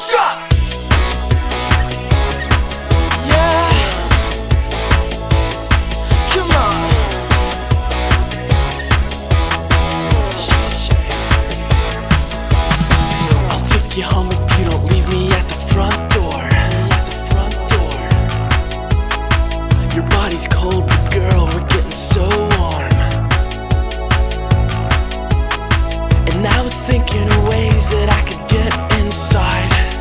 Drop! Yeah. Come on. I'll take you home if you don't leave me at the front door. Your body's cold, but girl, we're getting so warm. And I was thinking of ways that I could get inside.